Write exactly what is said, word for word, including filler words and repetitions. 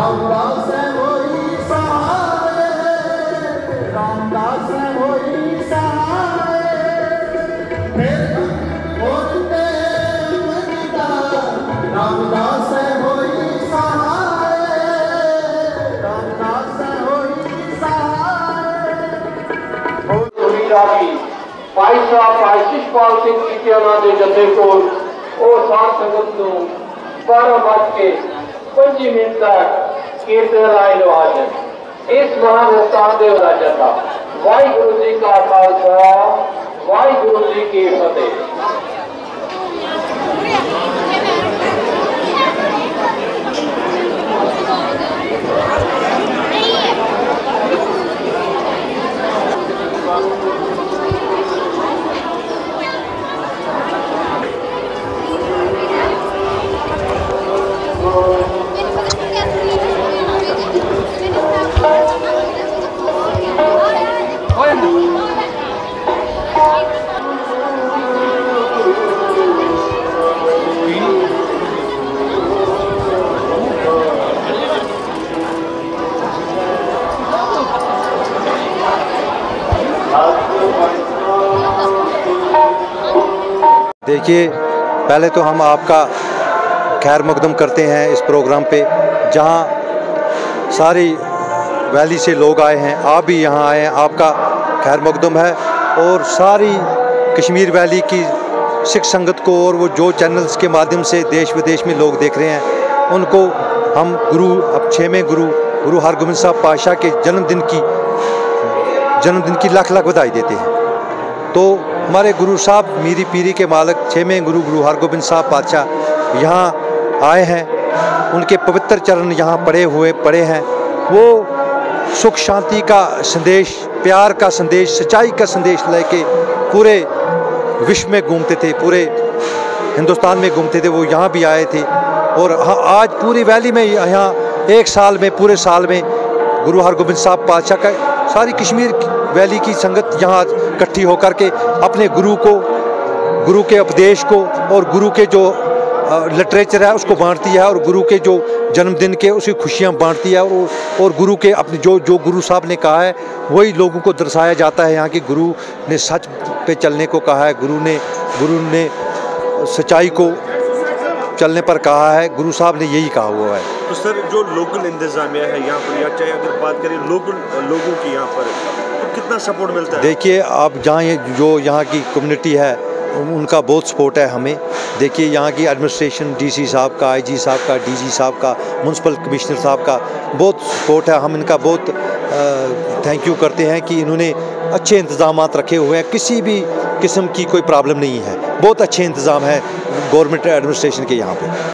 रामदास होई सहाय, रामदास होई सहाय, फिर होते मनिता रामदास होई सहाय, रामदास होई सहाय। भाई साहब भाई शिषपाल सिंह कीतियाना के जत्थे को और साध संगत को बारह बज के पंजी मिनट तक कीर्तन राय नवाजन इस महानुष्ठान के राजता। वाहिगुरु जी का खालसा, वाहिगुरु जी की फतेह। देखिए, पहले तो हम आपका खैर मकदम करते हैं इस प्रोग्राम पे, जहां सारी वैली से लोग आए हैं। आप भी यहां आए हैं, आपका खैर मकदम है। और सारी कश्मीर वैली की सिख संगत को और वो जो चैनल्स के माध्यम से देश विदेश में लोग देख रहे हैं, उनको हम गुरु अब छवें गुरु गुरु हरगोबिंद साहब पातशाह के जन्मदिन की जन्मदिन की लाख लाख बधाई देते हैं। तो हमारे गुरु साहब मीरी पीरी के मालिक छवें गुरु गुरु हरगोबिंद साहब पातशाह यहाँ आए हैं। उनके पवित्र चरण यहाँ पड़े हुए पड़े हैं। वो सुख शांति का संदेश, प्यार का संदेश, सच्चाई का संदेश लेके पूरे विश्व में घूमते थे, पूरे हिंदुस्तान में घूमते थे। वो यहाँ भी आए थे और आज पूरी वैली में यहाँ एक साल में पूरे साल में गुरु हरगोबिंद साहब पातशाह का सारी कश्मीर वैली की संगत यहाँ इकट्ठी होकर के अपने गुरु को, गुरु के उपदेश को और गुरु के जो लिटरेचर है उसको बांटती है, और गुरु के जो जन्मदिन के उसकी खुशियाँ बांटती है। और और गुरु के अपने जो जो गुरु साहब ने कहा है वही लोगों को दर्शाया जाता है। यहाँ के गुरु ने सच पे चलने को कहा है, गुरु ने गुरु ने सच्चाई को चलने पर कहा है, गुरु साहब ने यही कहा हुआ है। तो सर, जो लोकल इंतजामिया है यहाँ पर, या चाहे अगर बात करें लोकल लोगों की यहाँ पर, तो कितना सपोर्ट मिलता है? देखिए, आप जहाँ जो यहाँ की कम्युनिटी है उनका बहुत सपोर्ट है हमें। देखिए, यहाँ की एडमिनिस्ट्रेशन, डीसी साहब का, आईजी साहब का, डीजी साहब का, म्यूनसिपल कमिश्नर साहब का बहुत सपोर्ट है। हम इनका बहुत थैंक यू करते हैं कि इन्होंने अच्छे इंतजाम रखे हुए हैं। किसी भी किस्म की कोई प्रॉब्लम नहीं है, बहुत अच्छे इंतज़ाम है गवर्नमेंट एडमिनिस्ट्रेशन के यहाँ पे।